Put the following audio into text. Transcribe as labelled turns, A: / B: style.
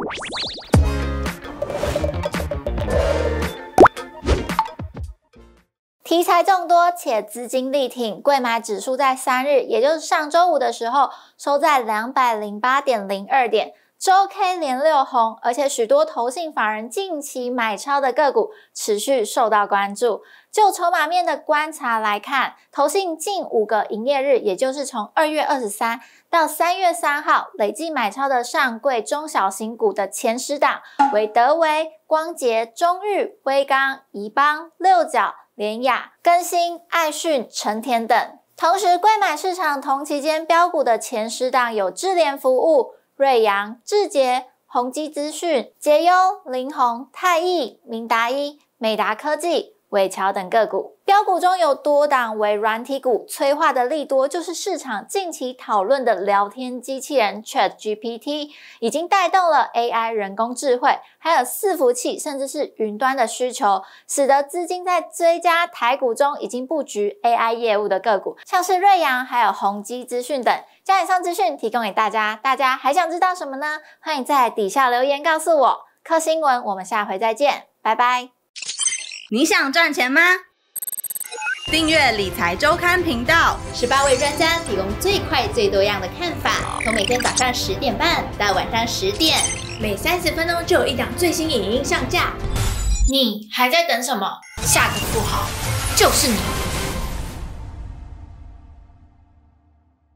A: 题材众多且资金力挺，贵买指数在3日，也就是上周五的时候，收在 208.02 点，周 K 连6红，而且许多投信法人近期买超的个股持续受到关注。就筹码面的观察来看，投信近5个营业日，也就是从2月23到3月3号，累计买超的上柜中小型股的前10档为德微、光洁、中裕、威刚、宜邦、六角、联亚、更新、爱讯、成田等。同时，贵买市场同期间标股的前10档有智联服务、瑞阳、智捷、宏基资讯、捷优、凌鸿、泰益、明达一、美达科技、伟乔等个股。标股中有多档为软体股，催化的利多就是市场近期讨论的聊天机器人 ChatGPT 已经带动了 AI 人工智慧，还有伺服器甚至是云端的需求，使得资金在追加台股中已经布局 AI 业务的个股，像是瑞阳还有宏基资讯等。将以上资讯提供给大家，大家还想知道什么呢？欢迎在底下留言告诉我。科新闻，我们下回再见，拜拜。
B: 你想赚钱吗？订阅理财周刊频道
C: ，18位专家提供最快最多样的看法，从每天早上10点半到晚上10点，
D: 每30分钟就有一档最新影音上架。
A: 你还在等什么？下个富豪就是你。